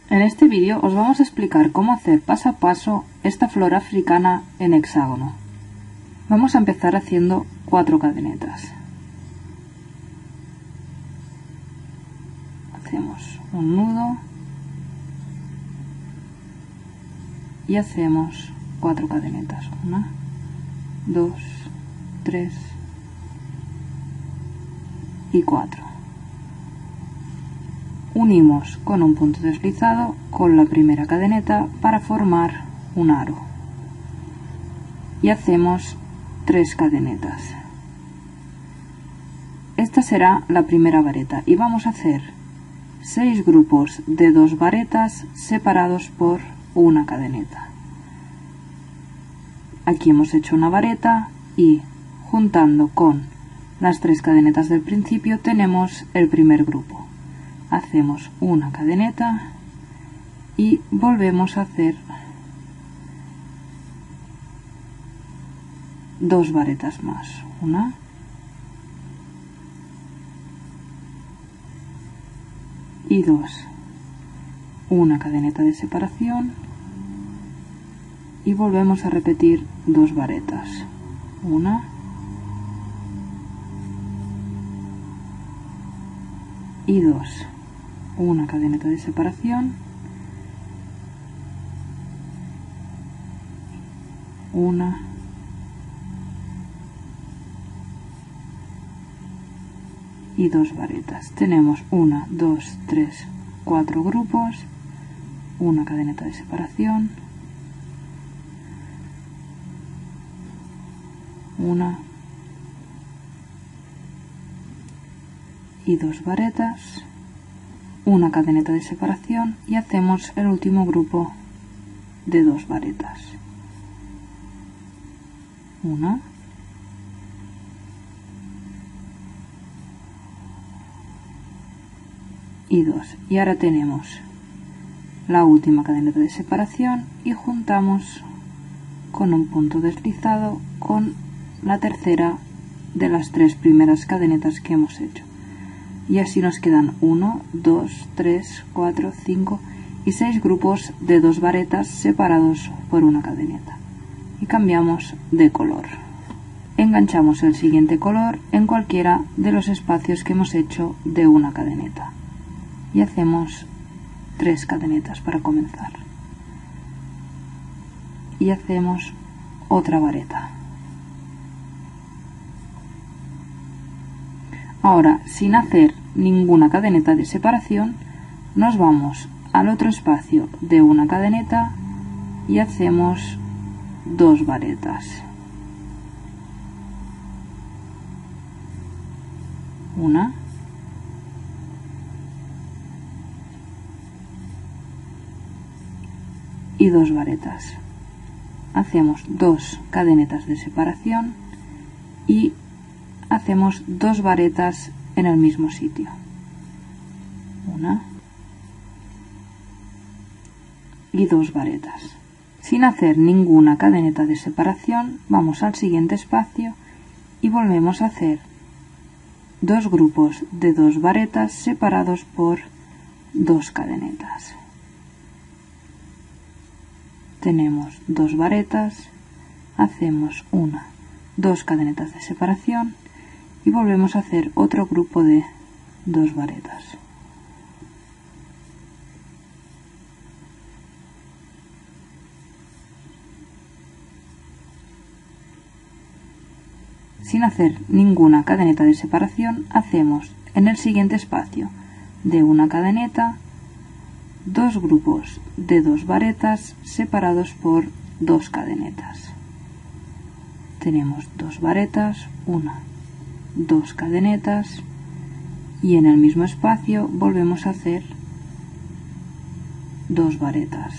En este vídeo os vamos a explicar cómo hacer paso a paso esta flor africana en hexágono. Vamos a empezar haciendo 4 cadenetas. Hacemos un nudo y hacemos 4 cadenetas. 1, 2, 3 y 4. Unimos con un punto deslizado con la primera cadeneta para formar un aro y hacemos 3 cadenetas. Esta será la primera vareta y vamos a hacer 6 grupos de 2 varetas separados por una cadeneta. Aquí hemos hecho una vareta y juntando con las 3 cadenetas del principio tenemos el primer grupo. Hacemos una cadeneta y volvemos a hacer 2 varetas más. Una y 2. Una cadeneta de separación y volvemos a repetir 2 varetas. Una y 2. Una cadeneta de separación, una y 2 varetas. Tenemos 1, 2, 3, 4 grupos, una cadeneta de separación, una y 2 varetas, una cadeneta de separación y hacemos el último grupo de 2 varetas. Una y 2. Y ahora tenemos la última cadeneta de separación y juntamos con un punto deslizado con la tercera de las 3 primeras cadenetas que hemos hecho. Y así nos quedan 1, 2, 3, 4, 5 y 6 grupos de 2 varetas separados por una cadeneta. Y cambiamos de color. Enganchamos el siguiente color en cualquiera de los espacios que hemos hecho de una cadeneta. Y hacemos 3 cadenetas para comenzar. Y hacemos otra vareta. Ahora, sin hacer ninguna cadeneta de separación, nos vamos al otro espacio de una cadeneta y hacemos 2 varetas. Una y 2 varetas. Hacemos 2 cadenetas de separación y hacemos 2 varetas en el mismo sitio. Una y 2 varetas. Sin hacer ninguna cadeneta de separación, vamos al siguiente espacio y volvemos a hacer 2 grupos de 2 varetas separados por 2 cadenetas. Tenemos 2 varetas, hacemos 1, 2 cadenetas de separación y volvemos a hacer otro grupo de 2 varetas. Sin hacer ninguna cadeneta de separación, hacemos en el siguiente espacio de una cadeneta 2 grupos de 2 varetas separados por 2 cadenetas. Tenemos 2 varetas, 1, 2 cadenetas y en el mismo espacio volvemos a hacer 2 varetas.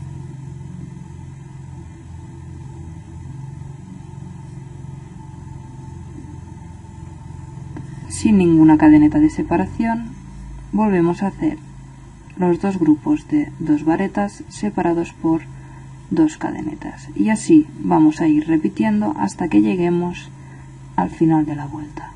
Sin ninguna cadeneta de separación, volvemos a hacer los 2 grupos de 2 varetas separados por 2 cadenetas. Y así vamos a ir repitiendo hasta que lleguemos al final de la vuelta.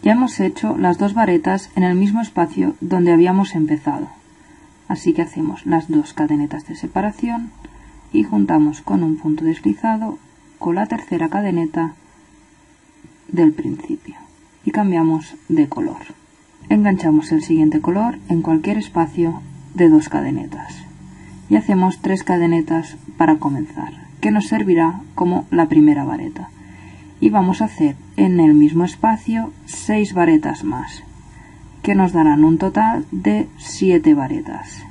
Ya hemos hecho las dos varetas en el mismo espacio donde habíamos empezado, así que hacemos las dos cadenetas de separación y juntamos con un punto deslizado con la tercera cadeneta del principio y cambiamos de color. Enganchamos el siguiente color en cualquier espacio de dos cadenetas y hacemos 3 cadenetas para comenzar, que nos servirá como la primera vareta, y vamos a hacer en el mismo espacio 6 varetas más, que nos darán un total de 7 varetas.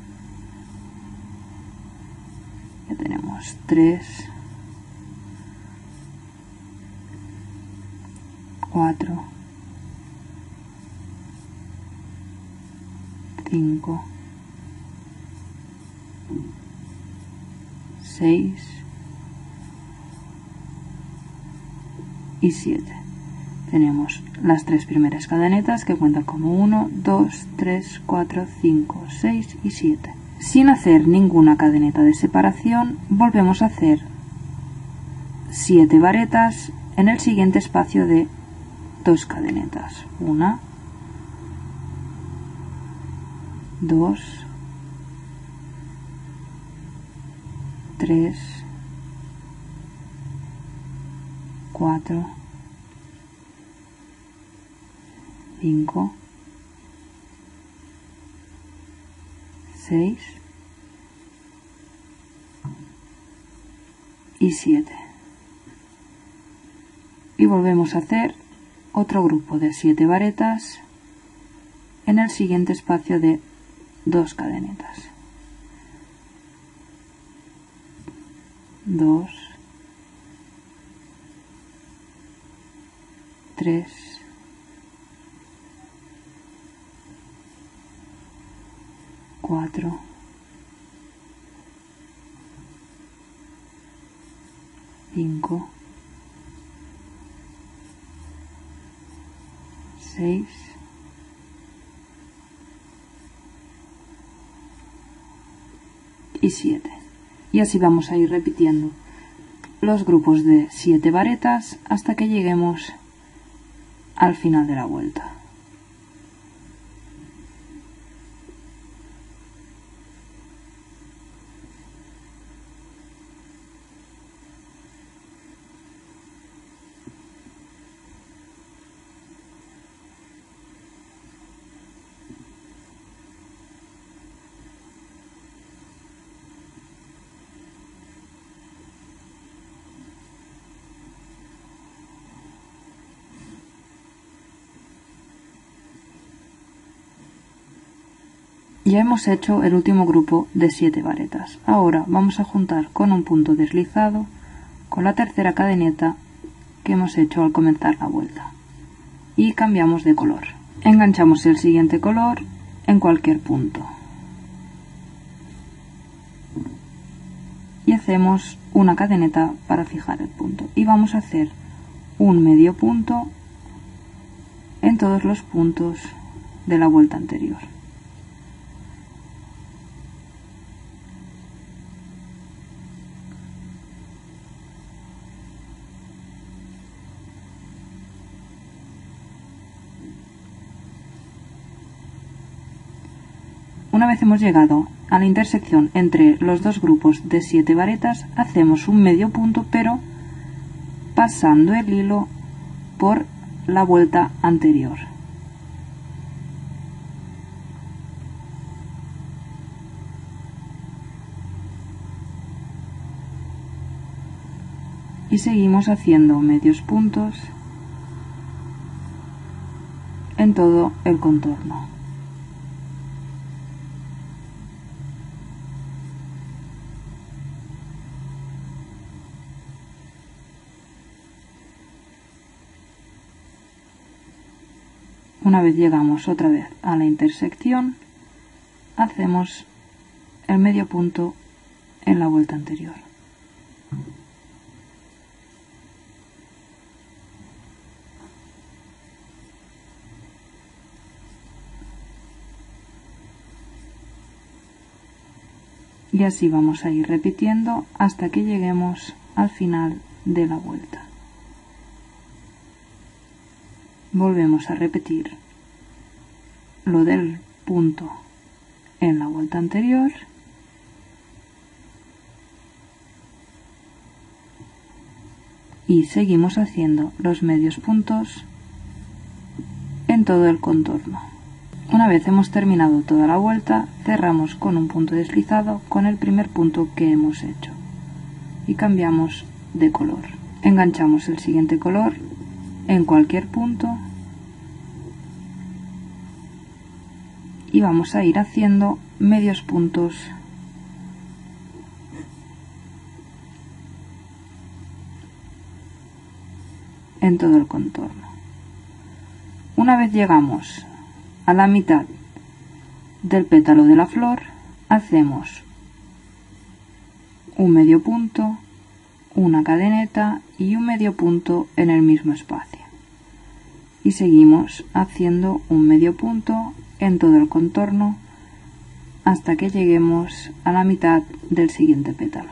Ya tenemos 3, 4, 5, 6 y 7. Tenemos las 3 primeras cadenetas que cuentan como 1, 2, 3, 4, 5, 6 y 7. Sin hacer ninguna cadeneta de separación, volvemos a hacer 7 varetas en el siguiente espacio de 2 cadenetas. 1, 2, 3, 4, 5, 6 y 7. Y volvemos a hacer otro grupo de 7 varetas en el siguiente espacio de 2 cadenetas. 2, 3, 4, 5, 6 y 7. Y así vamos a ir repitiendo los grupos de 7 varetas hasta que lleguemos al final de la vuelta. Ya hemos hecho el último grupo de 7 varetas. Ahora vamos a juntar con un punto deslizado con la tercera cadeneta que hemos hecho al comenzar la vuelta y cambiamos de color. Enganchamos el siguiente color en cualquier punto y hacemos una cadeneta para fijar el punto, y vamos a hacer un medio punto en todos los puntos de la vuelta anterior. Una vez hemos llegado a la intersección entre los dos grupos de 7 varetas, hacemos un medio punto, pero pasando el hilo por la vuelta anterior. Y seguimos haciendo medios puntos en todo el contorno. Una vez llegamos otra vez a la intersección, hacemos el medio punto en la vuelta anterior. Y así vamos a ir repitiendo hasta que lleguemos al final de la vuelta. volvemos a repetir lo del punto en la vuelta anterior y seguimos haciendo los medios puntos en todo el contorno. Una vez hemos terminado toda la vuelta, cerramos con un punto deslizado con el primer punto que hemos hecho y cambiamos de color. Enganchamos el siguiente color en cualquier punto y vamos a ir haciendo medios puntos en todo el contorno. Una vez llegamos a la mitad del pétalo de la flor, hacemos un medio punto, una cadeneta y un medio punto en el mismo espacio. Y seguimos haciendo un medio punto en todo el contorno hasta que lleguemos a la mitad del siguiente pétalo.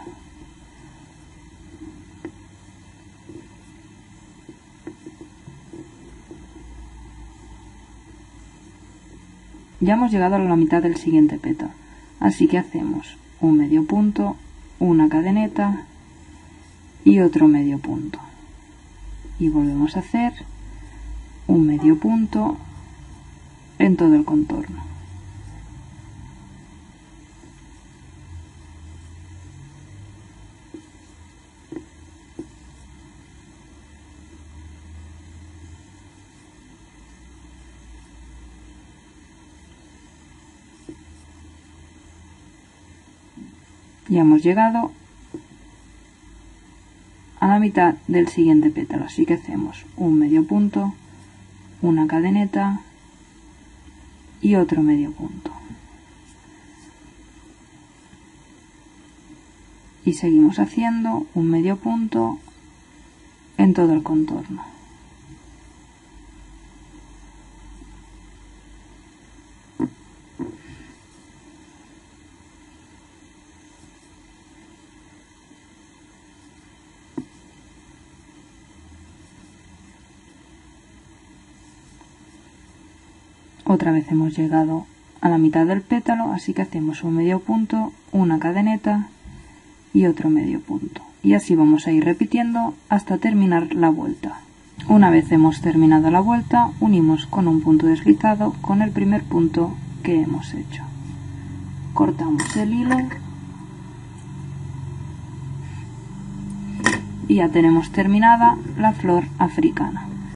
Ya hemos llegado a la mitad del siguiente pétalo, así que hacemos un medio punto, una cadeneta y otro medio punto. Y volvemos a hacer un medio punto en todo el contorno. Ya hemos llegado a la mitad del siguiente pétalo, así que hacemos un medio punto, una cadeneta y otro medio punto. Y seguimos haciendo un medio punto en todo el contorno. Otra vez hemos llegado a la mitad del pétalo, así que hacemos un medio punto, una cadeneta y otro medio punto. Y así vamos a ir repitiendo hasta terminar la vuelta. Una vez hemos terminado la vuelta, unimos con un punto deslizado con el primer punto que hemos hecho. Cortamos el hilo y ya tenemos terminada la flor africana.